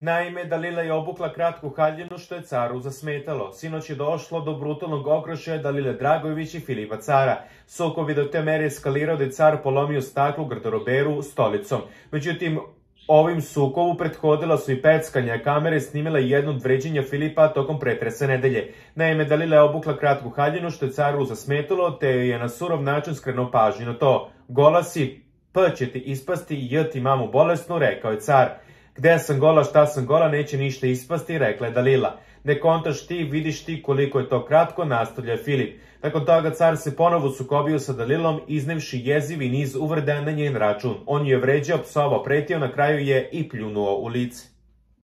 Naime, Dalila je obukla kratku haljinu što je caru zasmetalo. Sinoć je došlo do brutalnog okršaja Dalile Dragojević i Filipa Cara. Sukob je do te mere eskalirao da je car polomio staklo u garderoberu stolicom. Međutim, ovim sukobu prethodila su i peckanja, kamere snimila jedno od vređenja Filipa tokom pretresa nedelje. Naime, Dalila je obukla kratku haljinu što je caru zasmetalo, te je na surov način skrenuo pažnju na to. Gola si, P će ti ispasti i J ti mamu bolesnu, rekao je car. Gde sam gola, šta sam gola, neće ništa ispasti, rekla je Dalila. Ne kontaš ti, vidiš ti koliko je to kratko, nastavlja je Filip. Nakon toga car se ponovo sukobio sa Dalilom, iznevši jezivi niz uvreda na njen račun. On ju je vređao, psovao, pretio, na kraju je i pljunuo u lice.